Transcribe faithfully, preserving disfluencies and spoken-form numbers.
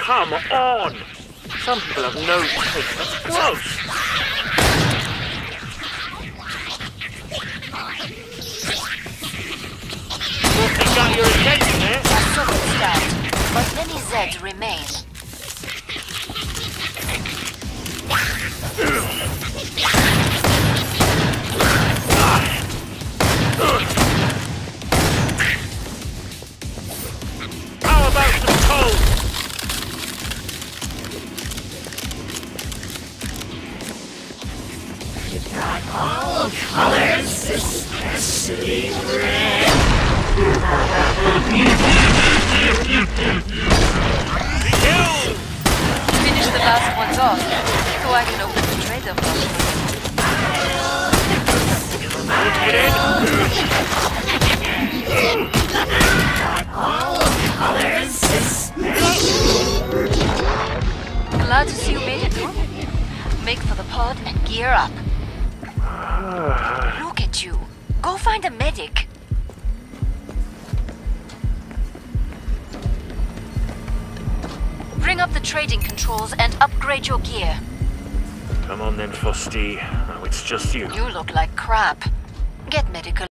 come on! Some people have no taste. That's gross. Thought they got your attention, eh? A solid start, but many Zeds remain. How about some cold? Got all colors, especially red. Kill! Finish the last ones off, so I can open the trader box. Get in. Got all colors, especially Glad to see you made it through. Make for the pod and gear up. Look at you. Go find a medic. Bring up the trading controls and upgrade your gear. Come on then, Fusty. Now it's just you. You look like crap. Get medical.